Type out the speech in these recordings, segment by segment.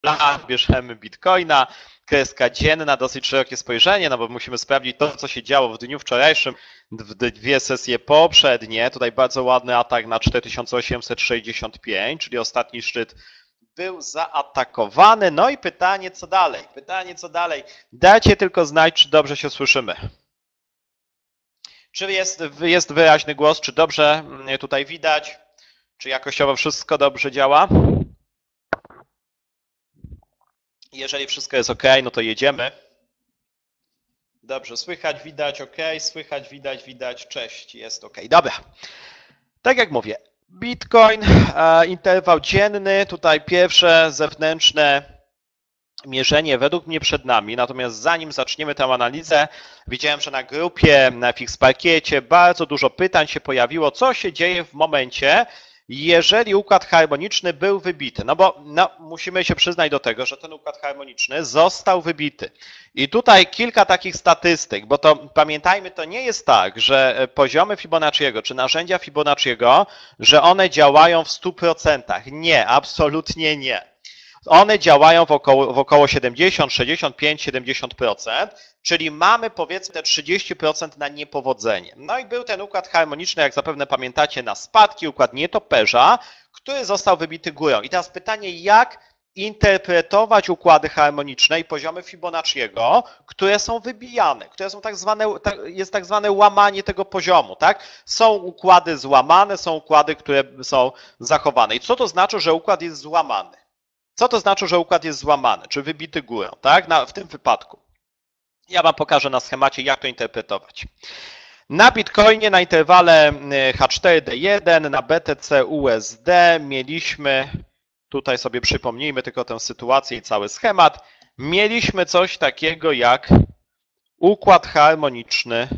bierzemy Bitcoina, kreska dzienna, dosyć szerokie spojrzenie, no bo musimy sprawdzić to, co się działo w dniu wczorajszym, w dwie sesje poprzednie. Tutaj bardzo ładny atak na 4865, czyli ostatni szczyt był zaatakowany. No i pytanie, co dalej? Pytanie, co dalej? Dajcie tylko znać, czy dobrze się słyszymy. Czy jest wyraźny głos, czy dobrze tutaj widać? Czy jakościowo wszystko dobrze działa? Jeżeli wszystko jest ok, no to jedziemy. Dobrze, słychać, widać, ok, słychać, widać, cześć, jest ok. Dobra, tak jak mówię, Bitcoin, interwał dzienny, tutaj pierwsze zewnętrzne mierzenie według mnie przed nami, natomiast zanim zaczniemy tę analizę, widziałem, że na grupie, na FixParkiecie bardzo dużo pytań się pojawiło, co się dzieje w momencie, jeżeli układ harmoniczny był wybity. No bo musimy się przyznać do tego, że ten układ harmoniczny został wybity. I tutaj kilka takich statystyk, bo to pamiętajmy, to nie jest tak, że poziomy Fibonacciego czy narzędzia Fibonacciego, że one działają w 100%. Nie, absolutnie nie. One działają w około 70, 65, 70%, czyli mamy powiedzmy te 30% na niepowodzenie. No i był ten układ harmoniczny, jak zapewne pamiętacie, na spadki, układ nietoperza, który został wybity górą. I teraz pytanie, jak interpretować układy harmoniczne i poziomy Fibonacciego, które są wybijane, które są jest tak zwane łamanie tego poziomu, tak? Są układy złamane, są układy, które są zachowane. I co to znaczy, że układ jest złamany? Co to znaczy, że układ jest złamany, czy wybity górą, tak? W tym wypadku. Ja wam pokażę na schemacie, jak to interpretować. Na Bitcoinie, na interwale H4D1, na BTC USD mieliśmy, tutaj sobie przypomnijmy tylko tę sytuację i cały schemat, mieliśmy coś takiego jak układ harmoniczny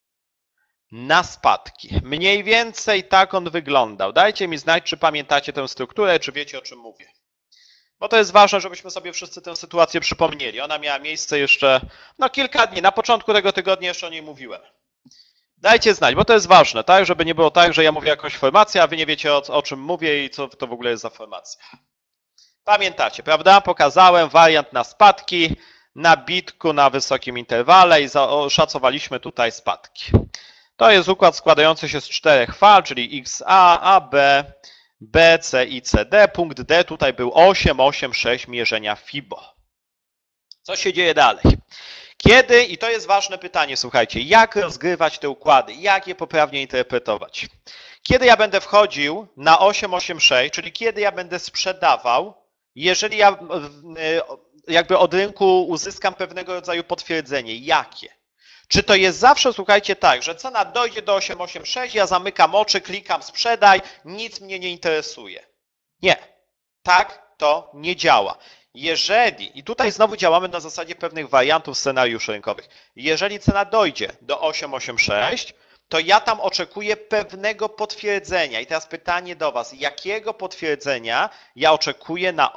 na spadki. Mniej więcej tak on wyglądał. Dajcie mi znać, czy pamiętacie tę strukturę, czy wiecie, o czym mówię. Bo to jest ważne, żebyśmy sobie wszyscy tę sytuację przypomnieli. Ona miała miejsce jeszcze kilka dni. Na początku tego tygodnia jeszcze o niej mówiłem. Dajcie znać, bo to jest ważne, tak? Żeby nie było tak, że ja mówię jakąś formację, a wy nie wiecie o czym mówię i co to w ogóle jest za formacja. Pamiętacie, prawda? Pokazałem wariant na spadki, na bitku, na wysokim interwale i oszacowaliśmy tutaj spadki. To jest układ składający się z 4 fal, czyli XA, AB, B, C i CD. Punkt D tutaj był 8,86 mierzenia FIBO. Co się dzieje dalej? Kiedy, i to jest ważne pytanie, słuchajcie, jak rozgrywać te układy, jak je poprawnie interpretować? Kiedy ja będę wchodził na 8,86, czyli kiedy ja będę sprzedawał, jeżeli ja jakby od rynku uzyskam pewnego rodzaju potwierdzenie. Jakie? Czy to jest zawsze, słuchajcie, tak, że cena dojdzie do 8,86, ja zamykam oczy, klikam sprzedaj, nic mnie nie interesuje. Nie, tak to nie działa. Jeżeli, i tutaj znowu działamy na zasadzie pewnych wariantów scenariuszy rynkowych, jeżeli cena dojdzie do 8,86, to ja tam oczekuję pewnego potwierdzenia. I teraz pytanie do Was, jakiego potwierdzenia ja oczekuję na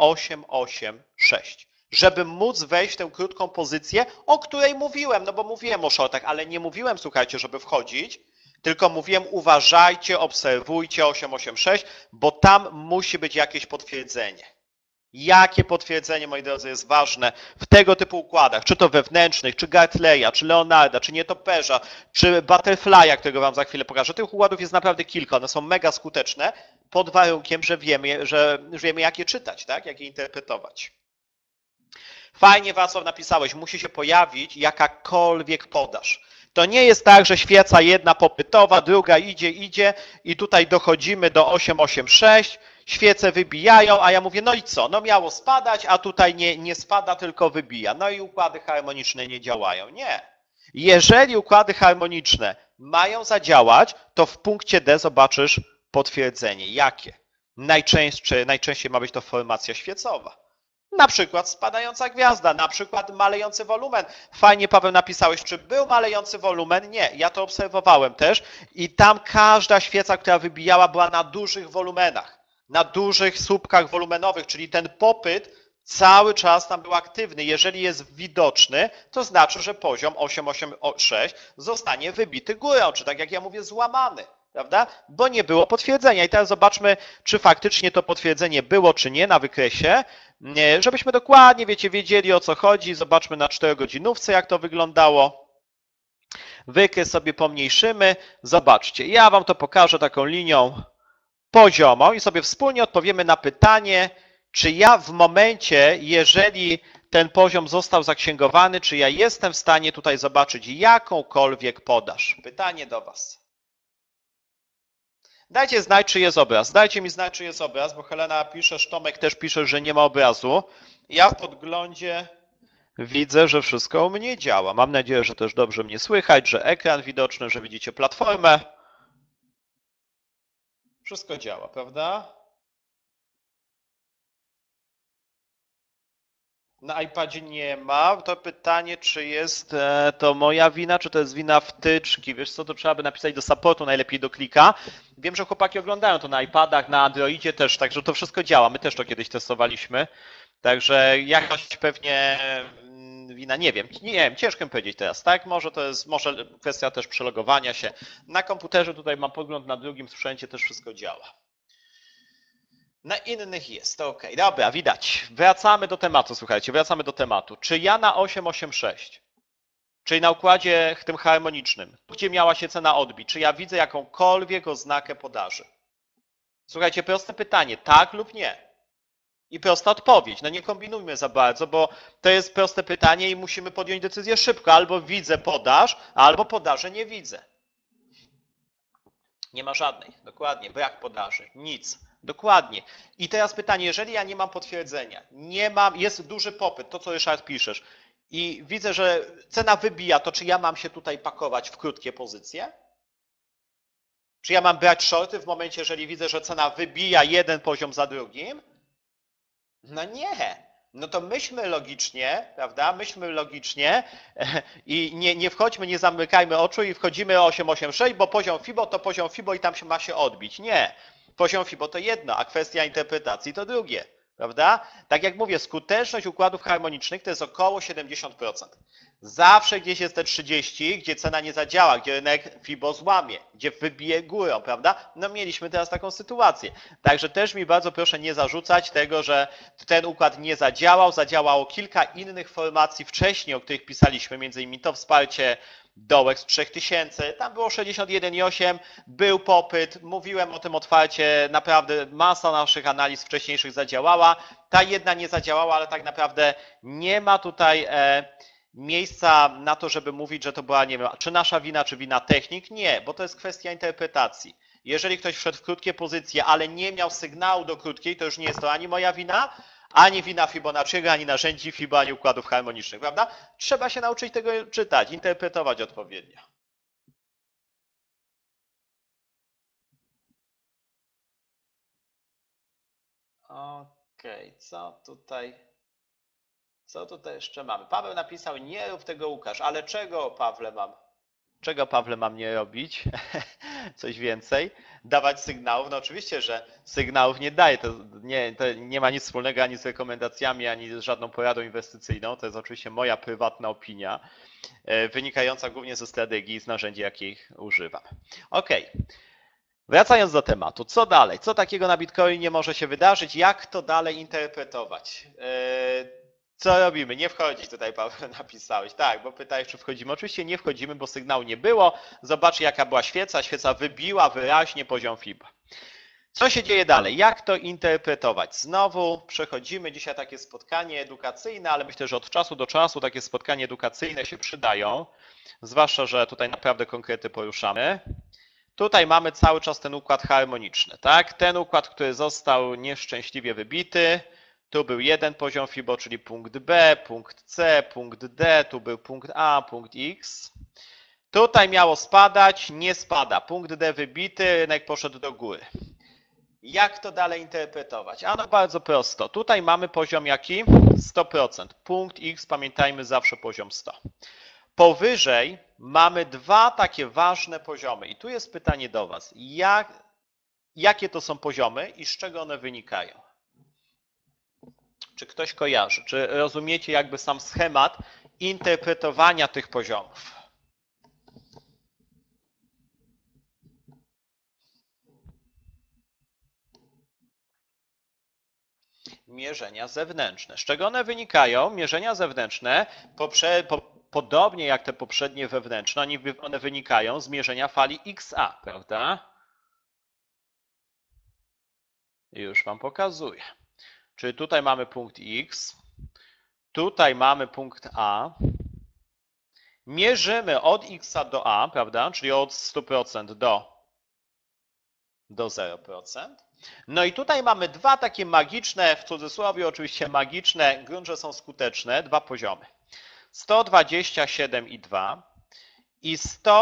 8,86? Żeby móc wejść w tę krótką pozycję, o której mówiłem, no bo mówiłem o shortach, ale nie mówiłem, słuchajcie, żeby wchodzić, tylko mówiłem uważajcie, obserwujcie 8,86, bo tam musi być jakieś potwierdzenie. Jakie potwierdzenie, moi drodzy, jest ważne w tego typu układach, czy to wewnętrznych, czy Gartleya, czy Leonarda, czy nietoperza, czy Butterfly'a, którego wam za chwilę pokażę. Tych układów jest naprawdę kilka, one są mega skuteczne pod warunkiem, że wiemy jak je czytać, tak? Jak je interpretować. Fajnie, Wacław, napisałeś, musi się pojawić jakakolwiek podaż. To nie jest tak, że świeca jedna popytowa, druga idzie i tutaj dochodzimy do 8,86, świece wybijają, a ja mówię, no i co? No miało spadać, a tutaj nie spada, tylko wybija. No i układy harmoniczne nie działają. Nie. Jeżeli układy harmoniczne mają zadziałać, to w punkcie D zobaczysz potwierdzenie. Jakie? Najczęściej ma być to formacja świecowa. Na przykład spadająca gwiazda, na przykład malejący wolumen. Fajnie, Paweł, napisałeś, czy był malejący wolumen? Nie, ja to obserwowałem też i tam każda świeca, która wybijała, była na dużych wolumenach, na dużych słupkach wolumenowych, czyli ten popyt cały czas tam był aktywny. Jeżeli jest widoczny, to znaczy, że poziom 8,86 zostanie wybity górą, czy tak jak ja mówię, złamany. prawda? Bo nie było potwierdzenia. I teraz zobaczmy, czy faktycznie to potwierdzenie było, czy nie na wykresie, żebyśmy dokładnie, wiecie, wiedzieli, o co chodzi. Zobaczmy na 4-godzinówce, jak to wyglądało. Wykres sobie pomniejszymy. Zobaczcie, ja wam to pokażę taką linią poziomą i sobie wspólnie odpowiemy na pytanie, czy ja w momencie, jeżeli ten poziom został zaksięgowany, czy ja jestem w stanie tutaj zobaczyć jakąkolwiek podaż. Pytanie do was. Dajcie znać, czy jest obraz. Dajcie mi znać, czy jest obraz, bo Helena pisze, Tomek też pisze, że nie ma obrazu. Ja w podglądzie widzę, że wszystko u mnie działa. Mam nadzieję, że też dobrze mnie słychać, że ekran widoczny, że widzicie platformę. Wszystko działa, prawda? Na iPadzie nie ma. To pytanie, czy jest to moja wina, czy to jest wina wtyczki. Wiesz co, to trzeba by napisać do supportu, najlepiej do klika. Wiem, że chłopaki oglądają to na iPadach, na Androidzie też, także to wszystko działa. My też to kiedyś testowaliśmy. Także jakaś pewnie wina, nie wiem, ciężko mi powiedzieć teraz, tak? Może to jest kwestia też przelogowania się. Na komputerze tutaj mam podgląd, na drugim sprzęcie też wszystko działa. Na innych jest, ok. Dobra, widać. Wracamy do tematu, słuchajcie, wracamy do tematu. Czy ja na 886, czyli na układzie tym harmonicznym, gdzie miała się cena odbić, czy ja widzę jakąkolwiek oznakę podaży? Słuchajcie, proste pytanie, tak lub nie? I prosta odpowiedź. No nie kombinujmy za bardzo, bo to jest proste pytanie i musimy podjąć decyzję szybko. Albo widzę podaż, albo podaży nie widzę. Nie ma żadnej, dokładnie, brak podaży, nic. Dokładnie. I teraz pytanie, jeżeli ja nie mam potwierdzenia, jest duży popyt, to co Ryszard piszesz, i widzę, że cena wybija, to czy ja mam się tutaj pakować w krótkie pozycje? Czy ja mam brać shorty w momencie, jeżeli widzę, że cena wybija jeden poziom za drugim? No nie. No to myślmy logicznie, prawda? Myślmy logicznie i nie wchodźmy, nie zamykajmy oczu i wchodzimy 886, bo poziom FIBO to poziom FIBO i tam się ma się odbić. Nie. Poziom FIBO to jedno, a kwestia interpretacji to drugie, prawda? Tak jak mówię, skuteczność układów harmonicznych to jest około 70%. Zawsze gdzieś jest te 30, gdzie cena nie zadziała, gdzie rynek FIBO złamie, gdzie wybije górą, prawda? No mieliśmy teraz taką sytuację. Także też mi bardzo proszę nie zarzucać tego, że ten układ nie zadziałał. Zadziałało kilka innych formacji wcześniej, o których pisaliśmy, między innymi to wsparcie dołek z 3000, tam było 61,8, był popyt, mówiłem o tym otwarcie, naprawdę masa naszych analiz wcześniejszych zadziałała. Ta jedna nie zadziałała, ale tak naprawdę nie ma tutaj miejsca na to, żeby mówić, że to była, nie wiem, czy nasza wina, czy wina technik. Nie, bo to jest kwestia interpretacji. Jeżeli ktoś wszedł w krótkie pozycje, ale nie miał sygnału do krótkiej, to już nie jest to ani moja wina, ani wina Fibonacciego, ani narzędzi FIBO, ani układów harmonicznych, prawda? Trzeba się nauczyć tego czytać, interpretować odpowiednio. Okej, co tutaj jeszcze mamy? Paweł napisał, nie rób tego, Łukasz, ale czego, Pawle, mam? Czego, Pawle, mam nie robić? Coś więcej? Dawać sygnałów? No oczywiście, że sygnałów nie daję. To nie ma nic wspólnego ani z rekomendacjami, ani z żadną poradą inwestycyjną. To jest oczywiście moja prywatna opinia, wynikająca głównie ze strategii i z narzędzi, jakich używam. Ok. Wracając do tematu, co dalej? Co takiego na Bitcoinie może się wydarzyć? Jak to dalej interpretować? Co robimy? Nie wchodzić tutaj, Paweł, napisałeś. Tak, bo pytałeś, czy wchodzimy. Oczywiście nie wchodzimy, bo sygnału nie było. Zobaczcie, jaka była świeca. Świeca wybiła wyraźnie poziom FIBO. Co się dzieje dalej? Jak to interpretować? Znowu przechodzimy dzisiaj takie spotkanie edukacyjne, ale myślę, że od czasu do czasu takie spotkania edukacyjne się przydają. Zwłaszcza, że tutaj naprawdę konkrety poruszamy. Tutaj mamy cały czas ten układ harmoniczny, tak? Ten układ, który został nieszczęśliwie wybity. Tu był jeden poziom FIBO, czyli punkt B, punkt C, punkt D, tu był punkt A, punkt X. Tutaj miało spadać, nie spada. Punkt D wybity, rynek poszedł do góry. Jak to dalej interpretować? Ano bardzo prosto. Tutaj mamy poziom jaki? 100%. Punkt X, pamiętajmy, zawsze poziom 100. Powyżej mamy dwa takie ważne poziomy. I tu jest pytanie do Was. Jakie to są poziomy i z czego one wynikają? Czy ktoś kojarzy? Czy rozumiecie jakby sam schemat interpretowania tych poziomów? mierzenia zewnętrzne. Z czego one wynikają? Mierzenia zewnętrzne, podobnie jak te poprzednie wewnętrzne, one wynikają z mierzenia fali XA, prawda? Już wam pokazuję. Czyli tutaj mamy punkt X, tutaj mamy punkt A. Mierzymy od X do A, prawda? Czyli od 100% do 0%. No i tutaj mamy dwa takie magiczne, w cudzysłowie oczywiście magiczne, grunt, że są skuteczne, dwa poziomy. 127,2 i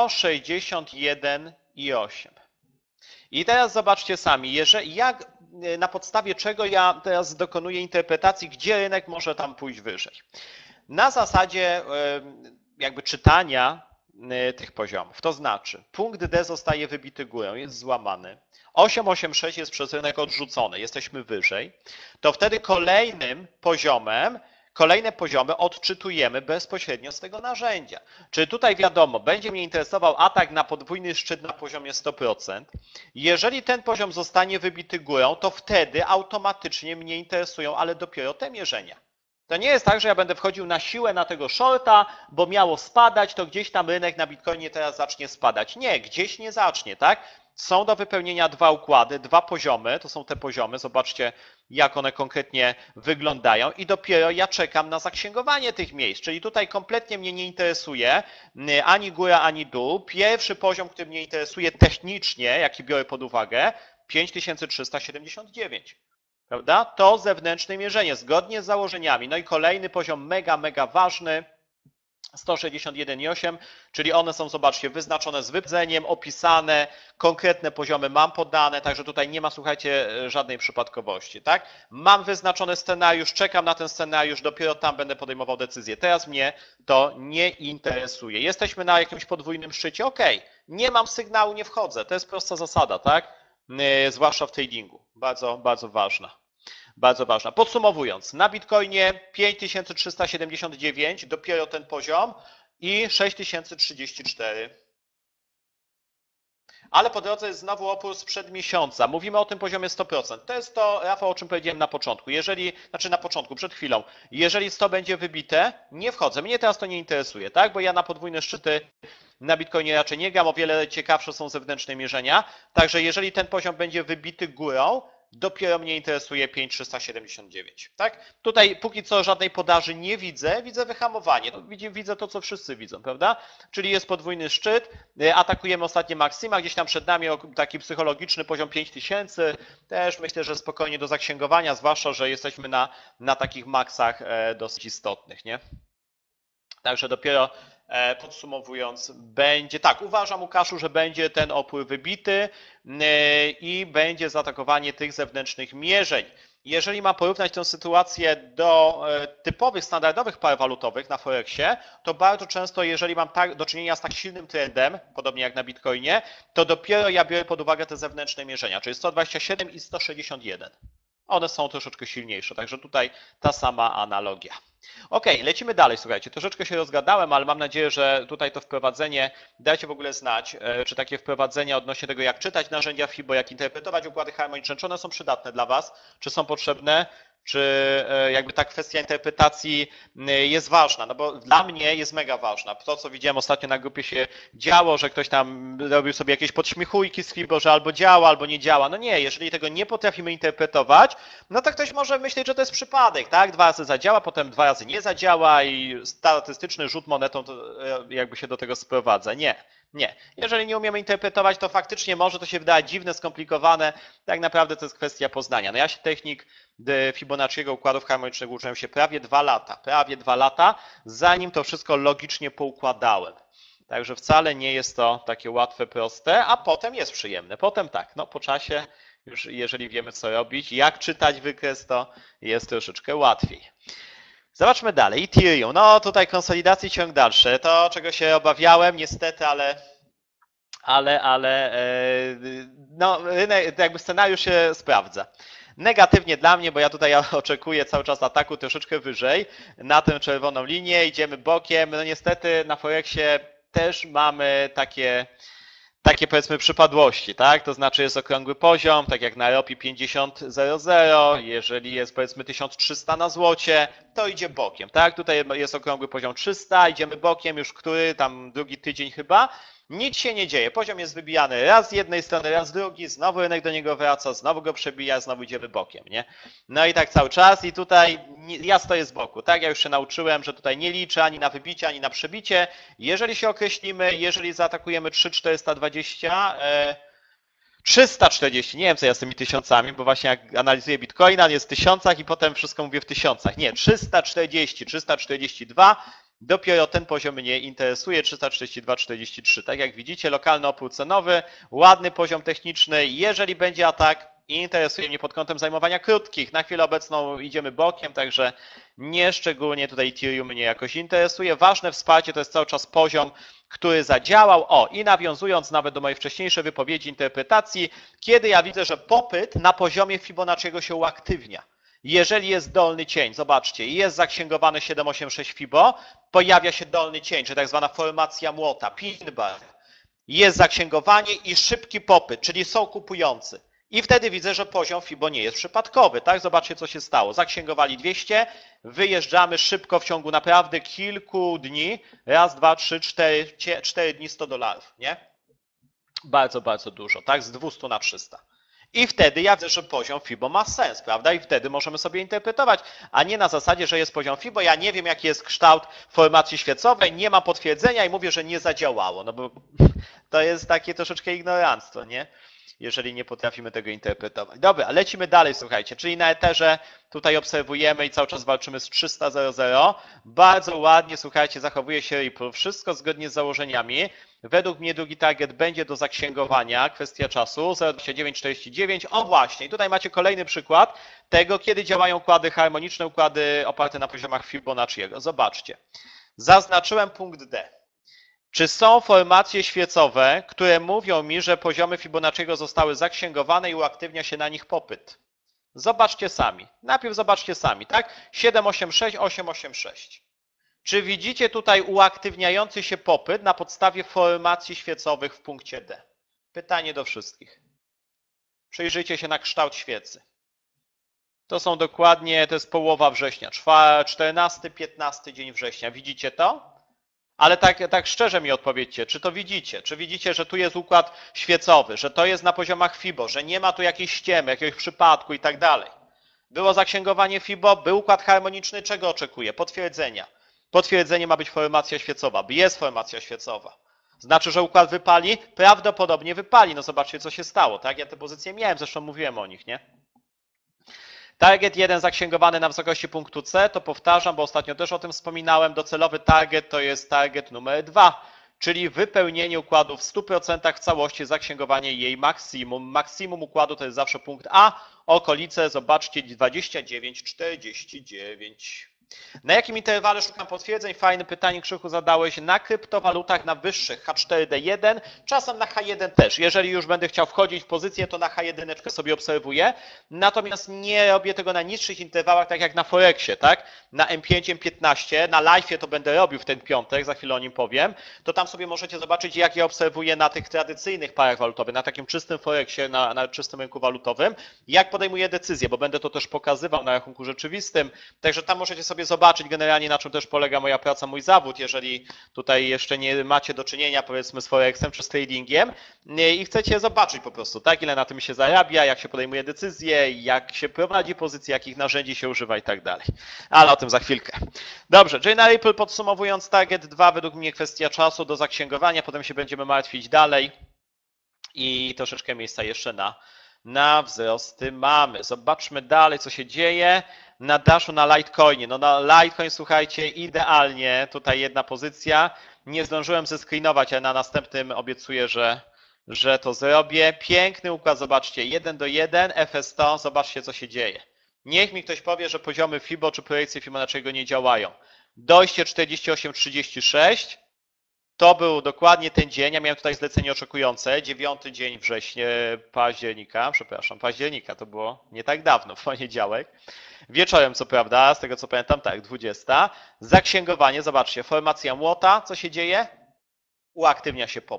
161,8. I teraz zobaczcie sami, na podstawie czego ja teraz dokonuję interpretacji, gdzie rynek może tam pójść wyżej. Na zasadzie jakby czytania tych poziomów. To znaczy, punkt D zostaje wybity górą, jest złamany. 8,86 jest przez rynek odrzucony, jesteśmy wyżej. To wtedy kolejne poziomy odczytujemy bezpośrednio z tego narzędzia. Czyli tutaj wiadomo, będzie mnie interesował atak na podwójny szczyt na poziomie 100%. Jeżeli ten poziom zostanie wybity górą, to wtedy automatycznie mnie interesują, ale dopiero te mierzenia. To nie jest tak, że ja będę wchodził na siłę na tego shorta, bo miało spadać, to gdzieś tam rynek na Bitcoinie teraz zacznie spadać. Nie, gdzieś nie zacznie, tak? Są do wypełnienia dwa układy, dwa poziomy, to są te poziomy, zobaczcie jak one konkretnie wyglądają i dopiero ja czekam na zaksięgowanie tych miejsc, czyli tutaj kompletnie mnie nie interesuje ani góra, ani dół. Pierwszy poziom, który mnie interesuje technicznie, jaki biorę pod uwagę, 5379. Prawda? To zewnętrzne mierzenie, zgodnie z założeniami. No i kolejny poziom mega ważny, 161,8, czyli one są, zobaczcie, wyznaczone z wyprzedzeniem, opisane, konkretne poziomy mam podane, także tutaj nie ma, słuchajcie, żadnej przypadkowości, tak? Mam wyznaczony scenariusz, czekam na ten scenariusz, dopiero tam będę podejmował decyzję. Teraz mnie to nie interesuje. Jesteśmy na jakimś podwójnym szczycie, ok, nie mam sygnału, nie wchodzę, to jest prosta zasada, tak? Zwłaszcza w tradingu, bardzo ważna. Bardzo ważna. Podsumowując, na Bitcoinie 5379, dopiero ten poziom i 6034. Ale po drodze jest znowu opór sprzed miesiąca. Mówimy o tym poziomie 100%. To jest to, Rafał, o czym powiedziałem na początku. Przed chwilą. Jeżeli 100 będzie wybite, nie wchodzę. Mnie teraz to nie interesuje, tak? Bo ja na podwójne szczyty na Bitcoinie raczej nie gram. O wiele ciekawsze są zewnętrzne mierzenia. Także jeżeli ten poziom będzie wybity górą, dopiero mnie interesuje 5379, tak? Tutaj póki co żadnej podaży nie widzę, widzę wyhamowanie. Widzę to, co wszyscy widzą, prawda? Czyli jest podwójny szczyt, atakujemy ostatnie maksyma, gdzieś tam przed nami taki psychologiczny poziom 5000, też myślę, że spokojnie do zaksięgowania, zwłaszcza, że jesteśmy na takich maksach dosyć istotnych, nie? Także dopiero podsumowując, będzie tak, uważam, Łukaszu, że będzie ten opór wybity i będzie zaatakowanie tych zewnętrznych mierzeń. Jeżeli mam porównać tę sytuację do typowych, standardowych par walutowych na Forexie, to bardzo często, jeżeli mam do czynienia z tak silnym trendem, podobnie jak na Bitcoinie, to dopiero ja biorę pod uwagę te zewnętrzne mierzenia, czyli 127 i 161. One są troszeczkę silniejsze, także tutaj ta sama analogia. Ok, lecimy dalej, słuchajcie, troszeczkę się rozgadałem, ale mam nadzieję, że tutaj to wprowadzenie, dajcie w ogóle znać, czy takie wprowadzenia odnośnie tego, jak czytać narzędzia FIBO, jak interpretować układy harmoniczne, czy one są przydatne dla Was, czy są potrzebne, czy jakby ta kwestia interpretacji jest ważna, no bo dla mnie jest mega ważna. To, co widziałem ostatnio na grupie się działo, że ktoś tam robił sobie jakieś podśmiechujki z FIBO, że albo działa, albo nie działa. No nie, jeżeli tego nie potrafimy interpretować, no to ktoś może myśleć, że to jest przypadek, tak? 2 razy zadziała, potem 2 razy nie zadziała i statystyczny rzut monetą to jakby się do tego sprowadza. Nie. Jeżeli nie umiemy interpretować, to faktycznie może to się wydawać dziwne, skomplikowane. Tak naprawdę to jest kwestia poznania. No ja się technik Fibonacciego układów harmonicznych uczyłem się prawie 2 lata, zanim to wszystko logicznie poukładałem. Także wcale nie jest to takie łatwe, proste, a potem jest przyjemne. Potem tak, no po czasie już jeżeli wiemy co robić, jak czytać wykres, to jest troszeczkę łatwiej. Zobaczmy dalej. Ethereum. No tutaj konsolidacji ciąg dalszy. To, czego się obawiałem, niestety, no jakby scenariusz się sprawdza. Negatywnie dla mnie, bo ja tutaj oczekuję cały czas ataku troszeczkę wyżej na tę czerwoną linię, idziemy bokiem. No niestety na Forexie też mamy takie powiedzmy przypadłości, tak? To znaczy jest okrągły poziom, tak jak na ROPI 50.00, jeżeli jest powiedzmy 1300 na złocie, to idzie bokiem, tak? Tutaj jest okrągły poziom 300, idziemy bokiem już który, tam drugi tydzień chyba, nic się nie dzieje, poziom jest wybijany raz z jednej strony, raz z drugiej, znowu rynek do niego wraca, znowu go przebija, znowu idziemy bokiem, nie? No i tak cały czas i tutaj ja stoję z boku, tak? Ja już się nauczyłem, że tutaj nie liczę ani na wybicie, ani na przebicie. Jeżeli się określimy, jeżeli zaatakujemy 3,420, 340, nie wiem co ja z tymi tysiącami, bo właśnie jak analizuję Bitcoina, jest w tysiącach i potem wszystko mówię w tysiącach. Nie, 340, 342, dopiero ten poziom mnie interesuje, 342,43. Tak jak widzicie, lokalny opór cenowy, ładny poziom techniczny. Jeżeli będzie atak, interesuje mnie pod kątem zajmowania krótkich. Na chwilę obecną idziemy bokiem, także nie szczególnie tutaj Ethereum mnie jakoś interesuje. Ważne wsparcie to jest cały czas poziom, który zadziałał. O, i nawiązując nawet do mojej wcześniejszej wypowiedzi, interpretacji, kiedy ja widzę, że popyt na poziomie Fibonacciego się uaktywnia. Jeżeli jest dolny cień, zobaczcie, jest zaksięgowany 786 Fibo, pojawia się dolny cień, czy tak zwana formacja młota, pin bar. Jest zaksięgowanie i szybki popyt, czyli są kupujący. I wtedy widzę, że poziom Fibo nie jest przypadkowy, tak? Zobaczcie, co się stało. Zaksięgowali 200, wyjeżdżamy szybko w ciągu naprawdę kilku dni. Raz, dwa, trzy, cztery dni $100, nie? Bardzo, bardzo dużo, tak? Z 200 na 300. I wtedy ja widzę, że poziom Fibo ma sens, prawda? I wtedy możemy sobie interpretować, a nie na zasadzie, że jest poziom Fibo. Ja nie wiem, jaki jest kształt formacji świecowej, nie mam potwierdzenia i mówię, że nie zadziałało. No bo to jest takie troszeczkę ignoranctwo, nie? Jeżeli nie potrafimy tego interpretować. Dobra, lecimy dalej, słuchajcie. Czyli na Etherze tutaj obserwujemy i cały czas walczymy z 300.00. Bardzo ładnie, słuchajcie, zachowuje się Ripple. Wszystko zgodnie z założeniami. Według mnie drugi target będzie do zaksięgowania, kwestia czasu, 0,2949. O właśnie, i tutaj macie kolejny przykład tego, kiedy działają układy harmoniczne, układy oparte na poziomach Fibonacciego. Zobaczcie. Zaznaczyłem punkt D. Czy są formacje świecowe, które mówią mi, że poziomy Fibonacciego zostały zaksięgowane i uaktywnia się na nich popyt? Zobaczcie sami. Najpierw zobaczcie sami, tak? 786, 886. Czy widzicie tutaj uaktywniający się popyt na podstawie formacji świecowych w punkcie D? Pytanie do wszystkich. Przyjrzyjcie się na kształt świecy. To są dokładnie, to jest połowa września, 14-15 dzień września. Widzicie to? Ale tak szczerze mi odpowiedzcie, czy to widzicie? Czy widzicie, że tu jest układ świecowy, że to jest na poziomach Fibo, że nie ma tu jakiejś ściemy, jakiegoś przypadku i tak dalej? Było zaksięgowanie Fibo, był układ harmoniczny, czego oczekuję? Potwierdzenia. Potwierdzenie ma być formacja świecowa, jest formacja świecowa. Znaczy, że układ wypali? Prawdopodobnie wypali. No zobaczcie, co się stało, tak? Ja te pozycje miałem, zresztą mówiłem o nich, nie? Target 1 zaksięgowany na wysokości punktu C, to powtarzam, bo ostatnio też o tym wspominałem, docelowy target to jest target numer 2, czyli wypełnienie układu w 100% w całości, zaksięgowanie jej maksimum. Maksimum układu to jest zawsze punkt A, okolice, zobaczcie, 29,49. Na jakim interwale szukam potwierdzeń? Fajne pytanie, Krzychu, zadałeś. Na kryptowalutach na wyższych H4D1, czasem na H1 też. Jeżeli już będę chciał wchodzić w pozycję, to na H1 sobie obserwuję. Natomiast nie robię tego na niższych interwałach, tak jak na Forexie, tak? Na M5, M15, na live'ie to będę robił w ten piątek, za chwilę o nim powiem. To tam sobie możecie zobaczyć, jak ja obserwuję na tych tradycyjnych parach walutowych, na takim czystym Forexie, na czystym rynku walutowym, jak podejmuję decyzje, bo będę to też pokazywał na rachunku rzeczywistym. Także tam możecie sobie zobaczyć generalnie, na czym też polega moja praca, mój zawód, jeżeli tutaj jeszcze nie macie do czynienia, powiedzmy, z Forexem czy z tradingiem i chcecie zobaczyć po prostu, tak, ile na tym się zarabia, jak się podejmuje decyzje, jak się prowadzi pozycje, jakich narzędzi się używa i tak dalej. Ale o tym za chwilkę. Dobrze, czyli na Ripple podsumowując, target 2 według mnie kwestia czasu do zaksięgowania, potem się będziemy martwić dalej i troszeczkę miejsca jeszcze na wzrosty mamy. Zobaczmy dalej, co się dzieje na Dashu, na Litecoinie. No na Litecoin, słuchajcie, idealnie, tutaj jedna pozycja. Nie zdążyłem zescreenować, ale na następnym obiecuję, że to zrobię. Piękny układ, zobaczcie, 1:1, FS100, zobaczcie, co się dzieje. Niech mi ktoś powie, że poziomy Fibo czy projekcje Fibonacciego nie działają. Dojście 48,36. To był dokładnie ten dzień, ja miałem tutaj zlecenie oczekujące, 9 dzień października, to było nie tak dawno, w poniedziałek. Wieczorem co prawda, z tego co pamiętam, tak, 20. Zaksięgowanie, zobaczcie, formacja młota, co się dzieje? Uaktywnia się popyt.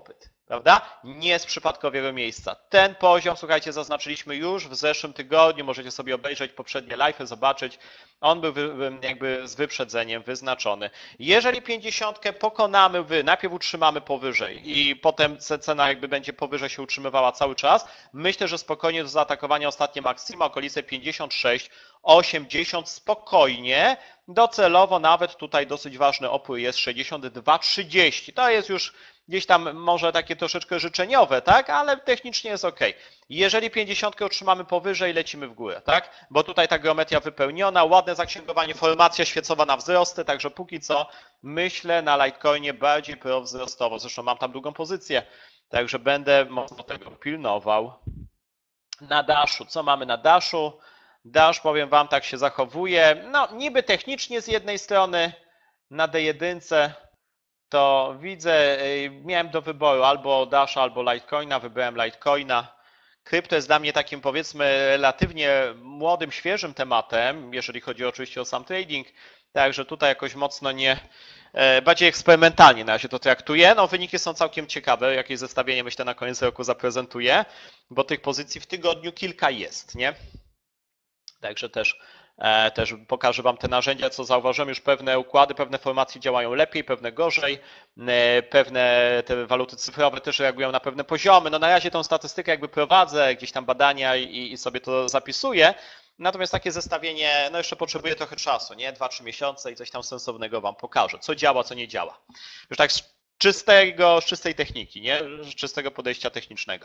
prawda? Nie z przypadkowego miejsca. Ten poziom, słuchajcie, zaznaczyliśmy już w zeszłym tygodniu, możecie sobie obejrzeć poprzednie live'y, zobaczyć, on był jakby z wyprzedzeniem wyznaczony. Jeżeli 50 pokonamy, najpierw utrzymamy powyżej i potem cena jakby będzie powyżej się utrzymywała cały czas, myślę, że spokojnie do zaatakowania ostatnie maksima, okolice 56, 80 spokojnie, docelowo nawet tutaj dosyć ważny opór jest 62,30. To jest już gdzieś tam może takie troszeczkę życzeniowe, tak? Ale technicznie jest ok. Jeżeli 50 utrzymamy powyżej, lecimy w górę, tak? Bo tutaj ta geometria wypełniona, ładne zaksięgowanie, formacja świecowa na wzrosty, także póki co myślę na Litecoinie bardziej prowzrostowo. Zresztą mam tam długą pozycję, także będę mocno tego pilnował. Na Dashu, co mamy na Dashu? Dash, powiem wam, tak się zachowuje. No, niby technicznie z jednej strony na D1 to widzę, miałem do wyboru albo Dasha, albo Litecoina, wybrałem Litecoina. Krypto jest dla mnie takim, powiedzmy, relatywnie młodym, świeżym tematem, jeżeli chodzi oczywiście o sam trading, także tutaj jakoś mocno nie, bardziej eksperymentalnie na razie to traktuję. No, wyniki są całkiem ciekawe, jakieś zestawienie myślę na koniec roku zaprezentuję, bo tych pozycji w tygodniu kilka jest, nie? Także też pokażę wam te narzędzia, co zauważyłem, już pewne układy, pewne formacje działają lepiej, pewne gorzej, pewne te waluty cyfrowe też reagują na pewne poziomy. No na razie tą statystykę jakby prowadzę, gdzieś tam badania i sobie to zapisuję, natomiast takie zestawienie, no jeszcze potrzebuje trochę czasu, nie? 2-3 miesiące i coś tam sensownego wam pokażę, co działa, co nie działa. Już tak z czystej techniki, nie? Z czystego podejścia technicznego.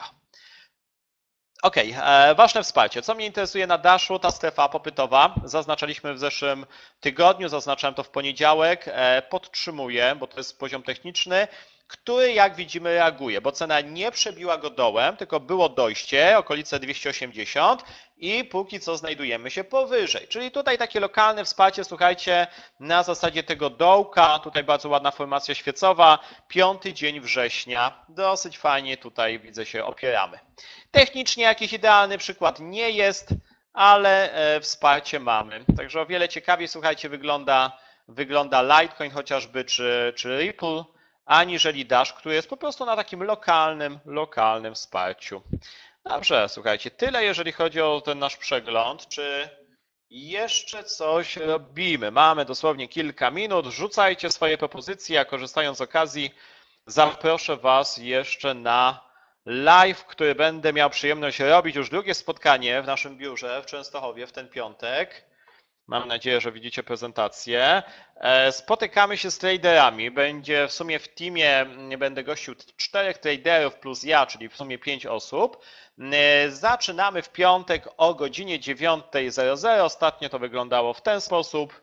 Ok, ważne wsparcie. Co mnie interesuje na Dashu, ta strefa popytowa. Zaznaczaliśmy w zeszłym tygodniu, zaznaczałem to w poniedziałek. Podtrzymuję, bo to jest poziom techniczny, który jak widzimy reaguje, bo cena nie przebiła go dołem, tylko było dojście, okolice 280 i póki co znajdujemy się powyżej. Czyli tutaj takie lokalne wsparcie, słuchajcie, na zasadzie tego dołka, tutaj bardzo ładna formacja świecowa, 5 dzień września, dosyć fajnie tutaj widzę się opieramy. Technicznie jakiś idealny przykład nie jest, ale wsparcie mamy. Także o wiele ciekawiej, słuchajcie, wygląda Litecoin chociażby czy Ripple, aniżeli Dash, który jest po prostu na takim lokalnym wsparciu. Dobrze, słuchajcie, tyle jeżeli chodzi o ten nasz przegląd. Czy jeszcze coś robimy? Mamy dosłownie kilka minut. Rzucajcie swoje propozycje, a korzystając z okazji zaproszę was jeszcze na live, który będę miał przyjemność robić, już drugie spotkanie w naszym biurze w Częstochowie w ten piątek. Mam nadzieję, że widzicie prezentację. Spotykamy się z traderami. Będzie w sumie w teamie, będę gościł 4 traderów plus ja, czyli w sumie 5 osób. Zaczynamy w piątek o godzinie 9:00. Ostatnio to wyglądało w ten sposób.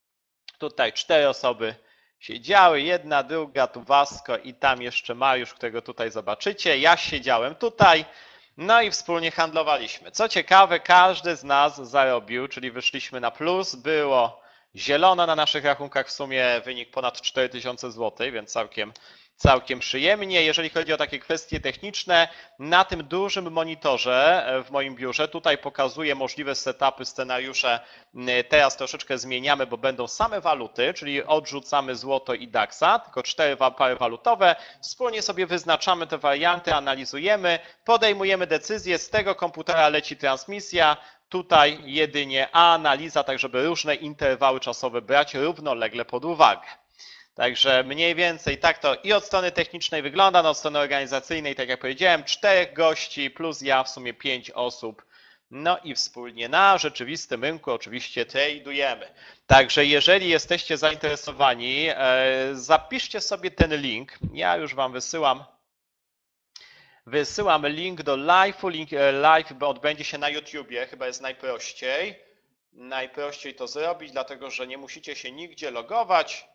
Tutaj 4 osoby siedziały, jedna, druga, tu Wasko i tam jeszcze Mariusz, którego tutaj zobaczycie. Ja siedziałem tutaj, no i wspólnie handlowaliśmy. Co ciekawe, każdy z nas zarobił, czyli wyszliśmy na plus, było zielono na naszych rachunkach, w sumie wynik ponad 4000 zł, więc całkiem przyjemnie. Jeżeli chodzi o takie kwestie techniczne, na tym dużym monitorze w moim biurze, tutaj pokazuję możliwe setupy, scenariusze. Teraz troszeczkę zmieniamy, bo będą same waluty, czyli odrzucamy złoto i DAX-a, tylko 4 pary walutowe. Wspólnie sobie wyznaczamy te warianty, analizujemy, podejmujemy decyzje, z tego komputera leci transmisja. Tutaj jedynie analiza, tak żeby różne interwały czasowe brać równolegle pod uwagę. Także mniej więcej tak to i od strony technicznej wygląda, no od strony organizacyjnej, tak jak powiedziałem, 4 gości plus ja, w sumie 5 osób. No i wspólnie na rzeczywistym rynku oczywiście tradujemy. Także jeżeli jesteście zainteresowani, zapiszcie sobie ten link. Ja już wam wysyłam link do live'u. Live odbędzie się na YouTubie, chyba jest najprościej. Najprościej to zrobić, dlatego że nie musicie się nigdzie logować.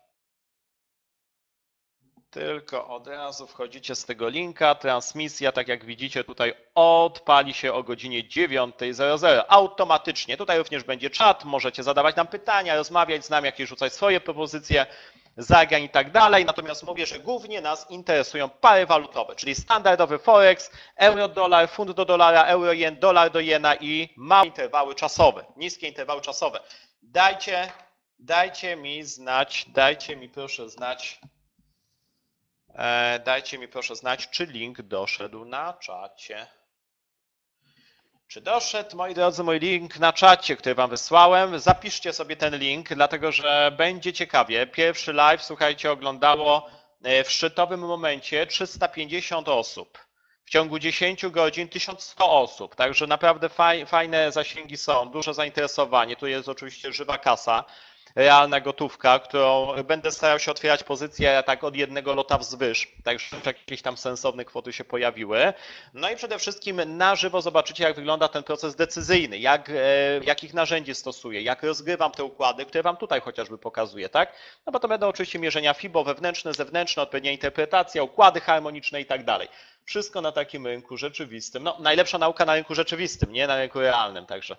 Tylko od razu wchodzicie z tego linka, transmisja, tak jak widzicie tutaj odpali się o godzinie 9:00 automatycznie. Tutaj również będzie czat, możecie zadawać nam pytania, rozmawiać z nami, jakieś rzucać swoje propozycje, zagrań i tak dalej. Natomiast mówię, że głównie nas interesują pary walutowe, czyli standardowy Forex, euro-dolar, funt do dolara, euro-jen, dolar do jena i małe interwały czasowe, niskie interwały czasowe. Dajcie mi znać, dajcie mi proszę znać, Dajcie mi proszę znać, czy link doszedł na czacie. Czy doszedł, moi drodzy, mój link na czacie, który wam wysłałem? Zapiszcie sobie ten link, dlatego że będzie ciekawie. Pierwszy live, słuchajcie, oglądało w szczytowym momencie 350 osób. W ciągu 10 godzin 1100 osób, także naprawdę fajne zasięgi są, duże zainteresowanie. Tu jest oczywiście żywa kasa, realna gotówka, którą będę starał się otwierać pozycje tak od jednego lota wzwyż, także jakieś tam sensowne kwoty się pojawiły. No i przede wszystkim na żywo zobaczycie, jak wygląda ten proces decyzyjny, jakich narzędzi stosuję, jak rozgrywam te układy, które wam tutaj chociażby pokazuję, tak? No bo to będą oczywiście mierzenia FIBO wewnętrzne, zewnętrzne, odpowiednia interpretacja, układy harmoniczne i tak dalej. Wszystko na takim rynku rzeczywistym. No, najlepsza nauka na rynku rzeczywistym, nie na rynku realnym, także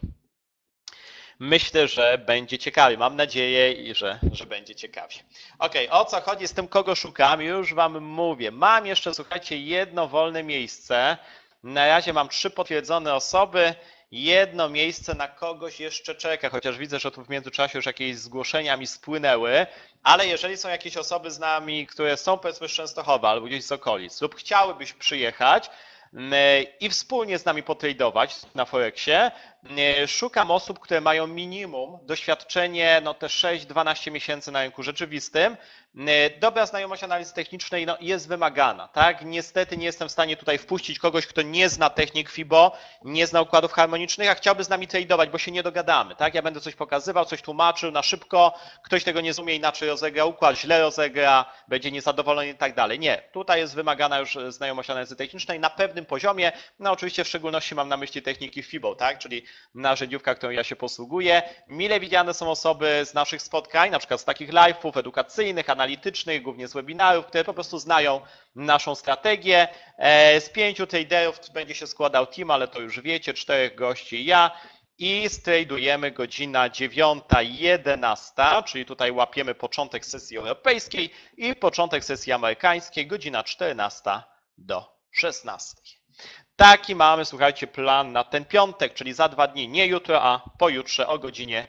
myślę, że będzie ciekawie. Mam nadzieję, że będzie ciekawie. Ok, o co chodzi z tym, kogo szukam? Już wam mówię. Mam jeszcze, słuchajcie, jedno wolne miejsce. Na razie mam 3 potwierdzone osoby. Jedno miejsce na kogoś jeszcze czeka, chociaż widzę, że tu w międzyczasie już jakieś zgłoszenia mi spłynęły, ale jeżeli są jakieś osoby z nami, które są powiedzmy z Częstochowa albo gdzieś z okolic lub chciałybyś przyjechać i wspólnie z nami potradować na Forexie, szukam osób, które mają minimum doświadczenie no te 6-12 miesięcy na rynku rzeczywistym. Dobra znajomość analizy technicznej no, jest wymagana. Tak? Niestety nie jestem w stanie tutaj wpuścić kogoś, kto nie zna technik FIBO, nie zna układów harmonicznych, a chciałby z nami tradować, bo się nie dogadamy. Tak? Ja będę coś pokazywał, coś tłumaczył na szybko, ktoś tego nie zumie, inaczej rozegra układ, źle rozegra, będzie niezadowolony i tak dalej. Nie, tutaj jest wymagana już znajomość analizy technicznej na pewnym poziomie, no oczywiście w szczególności mam na myśli techniki FIBO, tak? Czyli narzędziówka, którą ja się posługuję. Mile widziane są osoby z naszych spotkań, na przykład z takich live'ów edukacyjnych, analitycznych, głównie z webinarów, które po prostu znają naszą strategię. Z 5 traderów będzie się składał team, ale to już wiecie, 4 gości i ja. I stradujemy godzina 9:11, czyli tutaj łapiemy początek sesji europejskiej i początek sesji amerykańskiej, godzina 14 do 16. Taki mamy, słuchajcie, plan na ten piątek, czyli za 2 dni, nie jutro, a pojutrze o godzinie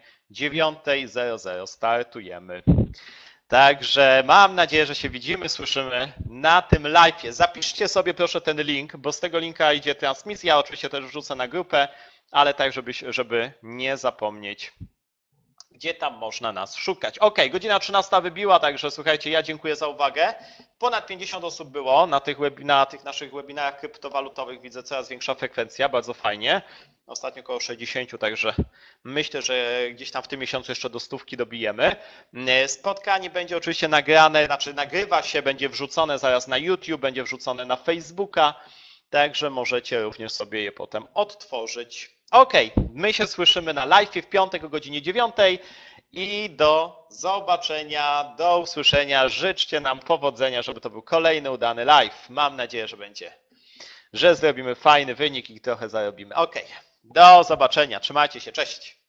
9:00 startujemy. Także mam nadzieję, że się widzimy, słyszymy na tym live'ie. Zapiszcie sobie proszę ten link, bo z tego linka idzie transmisja, oczywiście też wrzucę na grupę, ale tak, żeby nie zapomnieć, gdzie tam można nas szukać. Ok, godzina 13 wybiła, także słuchajcie, ja dziękuję za uwagę. Ponad 50 osób było na tych naszych webinarach kryptowalutowych, widzę coraz większa frekwencja, bardzo fajnie. Ostatnio około 60, także myślę, że gdzieś tam w tym miesiącu jeszcze do 100 dobijemy. Spotkanie będzie oczywiście nagrane, znaczy nagrywa się, będzie wrzucone zaraz na YouTube, będzie wrzucone na Facebooka, także możecie również sobie je potem odtworzyć. Ok, my się słyszymy na live w piątek o godzinie 9 i do zobaczenia, do usłyszenia. Życzcie nam powodzenia, żeby to był kolejny udany live. Mam nadzieję, że zrobimy fajny wynik i trochę zarobimy. Ok, do zobaczenia, trzymajcie się, cześć.